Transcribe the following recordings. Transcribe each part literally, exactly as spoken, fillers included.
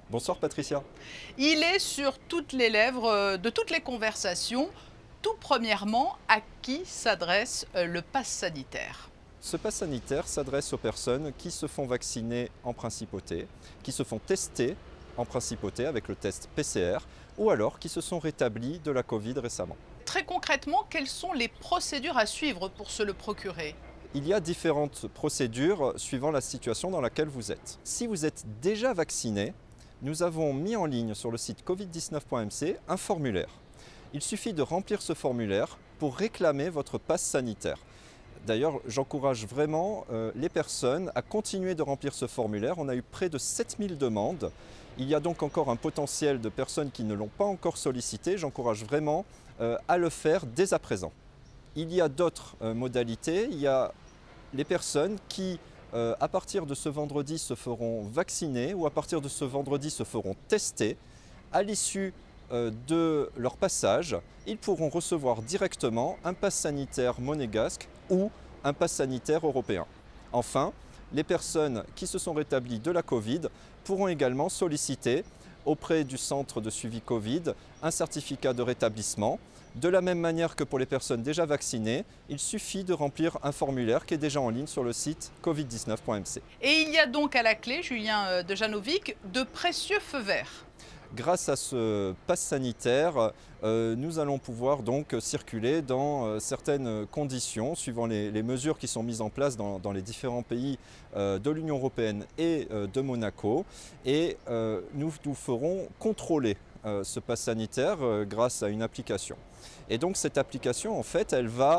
Bonsoir Patricia. Il est sur toutes les lèvres euh, de toutes les conversations. Tout premièrement, à qui s'adresse euh, le pass sanitaire? Ce pass sanitaire s'adresse aux personnes qui se font vacciner en principauté, qui se font tester en principauté avec le test P C R ou alors qui se sont rétablis de la Covid récemment. Très concrètement, quelles sont les procédures à suivre pour se le procurer? Il y a différentes procédures suivant la situation dans laquelle vous êtes. Si vous êtes déjà vacciné, nous avons mis en ligne sur le site covid dix-neuf point m c un formulaire. Il suffit de remplir ce formulaire pour réclamer votre passe sanitaire. D'ailleurs, j'encourage vraiment euh, les personnes à continuer de remplir ce formulaire. On a eu près de sept mille demandes. Il y a donc encore un potentiel de personnes qui ne l'ont pas encore sollicité. J'encourage vraiment euh, à le faire dès à présent. Il y a d'autres euh, modalités. Il y a les personnes qui, euh, à partir de ce vendredi, se feront vacciner ou à partir de ce vendredi se feront tester. À l'issue euh, de leur passage, ils pourront recevoir directement un pass sanitaire monégasque ou un pass sanitaire européen. Enfin, les personnes qui se sont rétablies de la Covid pourront également solliciter auprès du centre de suivi Covid un certificat de rétablissement. De la même manière que pour les personnes déjà vaccinées, il suffit de remplir un formulaire qui est déjà en ligne sur le site covid dix-neuf point m c. Et il y a donc à la clé, Julien euh, Dejanovic, de précieux feux verts. Grâce à ce pass sanitaire, euh, nous allons pouvoir donc circuler dans euh, certaines conditions, suivant les, les mesures qui sont mises en place dans, dans les différents pays euh, de l'Union européenne et euh, de Monaco. Et euh, nous nous ferons contrôler euh, ce pass sanitaire euh, grâce à une application. Et donc cette application, en fait, elle va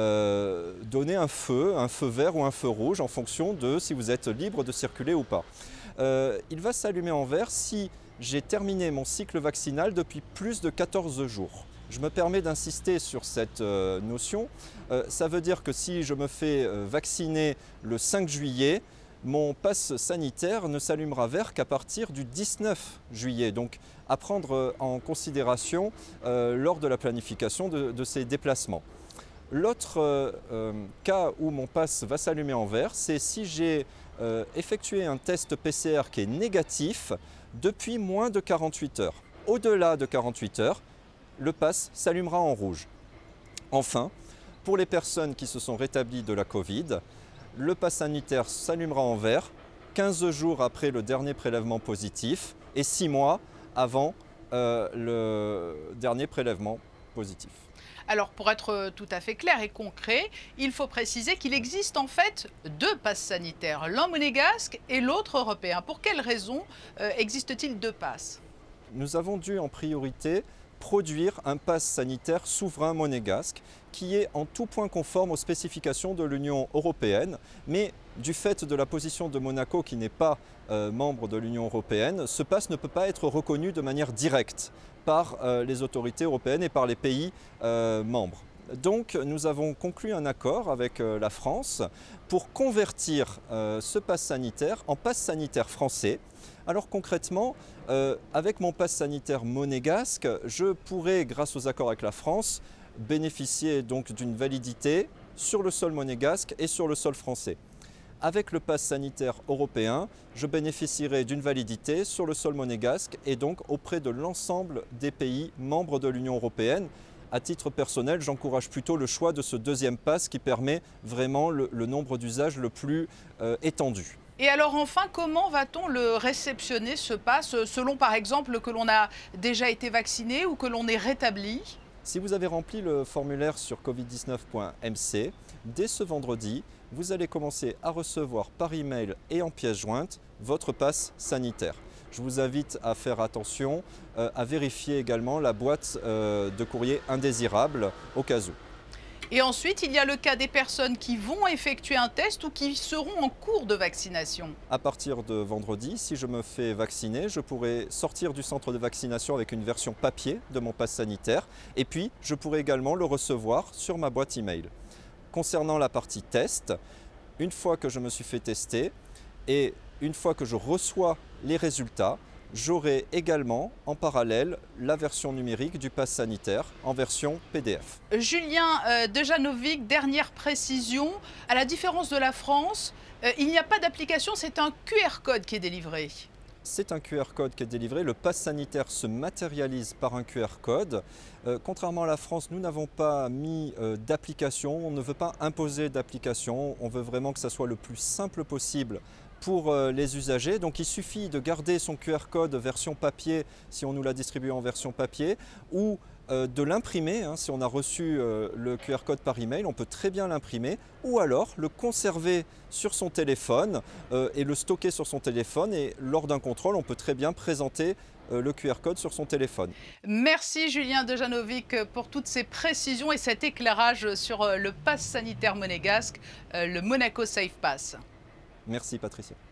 euh, donner un feu, un feu vert ou un feu rouge en fonction de si vous êtes libre de circuler ou pas. Euh, il va s'allumer en vert si j'ai terminé mon cycle vaccinal depuis plus de quatorze jours. Je me permets d'insister sur cette euh, notion. Euh, ça veut dire que si je me fais euh, vacciner le cinq juillet, mon pass sanitaire ne s'allumera vert qu'à partir du dix-neuf juillet. Donc à prendre en considération euh, lors de la planification de, de ces déplacements. L'autre euh, euh, cas où mon pass va s'allumer en vert, c'est si j'ai euh, effectué un test P C R qui est négatif depuis moins de quarante-huit heures. Au-delà de quarante-huit heures, le pass s'allumera en rouge. Enfin, pour les personnes qui se sont rétablies de la Covid, le pass sanitaire s'allumera en vert quinze jours après le dernier prélèvement positif et six mois avant euh, le dernier prélèvement positif. Alors pour être tout à fait clair et concret, il faut préciser qu'il existe en fait deux passes sanitaires, l'un monégasque et l'autre européen. Pour quelles raisons euh, existe-t-il deux passes? Nous avons dû en priorité produire un pass sanitaire souverain monégasque qui est en tout point conforme aux spécifications de l'Union européenne, mais du fait de la position de Monaco qui n'est pas euh, membre de l'Union européenne, ce pass ne peut pas être reconnu de manière directe par euh, les autorités européennes et par les pays euh, membres. Donc nous avons conclu un accord avec euh, la France pour convertir euh, ce pass sanitaire en pass sanitaire français. Alors concrètement, euh, avec mon pass sanitaire monégasque, je pourrais, grâce aux accords avec la France, bénéficier donc d'une validité sur le sol monégasque et sur le sol français. Avec le pass sanitaire européen, je bénéficierai d'une validité sur le sol monégasque et donc auprès de l'ensemble des pays membres de l'Union européenne. À titre personnel, j'encourage plutôt le choix de ce deuxième pass qui permet vraiment le, le nombre d'usages le plus euh, étendu. Et alors enfin, comment va-t-on le réceptionner, ce pass, selon par exemple que l'on a déjà été vacciné ou que l'on est rétabli? Si vous avez rempli le formulaire sur covid dix-neuf point m c, dès ce vendredi, vous allez commencer à recevoir par email et en pièce jointe votre pass sanitaire. Je vous invite à faire attention, euh, à vérifier également la boîte euh, de courrier indésirable au cas où. Et ensuite, il y a le cas des personnes qui vont effectuer un test ou qui seront en cours de vaccination. À partir de vendredi, si je me fais vacciner, je pourrai sortir du centre de vaccination avec une version papier de mon pass sanitaire et puis je pourrai également le recevoir sur ma boîte email. Concernant la partie test, une fois que je me suis fait tester et une fois que je reçois les résultats, j'aurai également en parallèle la version numérique du pass sanitaire en version P D F. Julien euh, Dejanovic, dernière précision, à la différence de la France, euh, il n'y a pas d'application, c'est un Q R code qui est délivré. c'est un Q R code qui est délivré. Le pass sanitaire se matérialise par un Q R code. Euh, contrairement à la France, nous n'avons pas mis euh, d'application. On ne veut pas imposer d'application. On veut vraiment que ça soit le plus simple possible pour euh, les usagers. Donc il suffit de garder son Q R code version papier si on nous l'a distribué en version papier, ou euh, de l'imprimer. Hein, si on a reçu euh, le Q R code par email, on peut très bien l'imprimer, ou alors le conserver sur son téléphone euh, et le stocker sur son téléphone, et lors d'un contrôle, on peut très bien présenter euh, le Q R code sur son téléphone. Merci Julien Dejanovic pour toutes ces précisions et cet éclairage sur le pass sanitaire monégasque, le Monaco Safe Pass. Merci Patricia.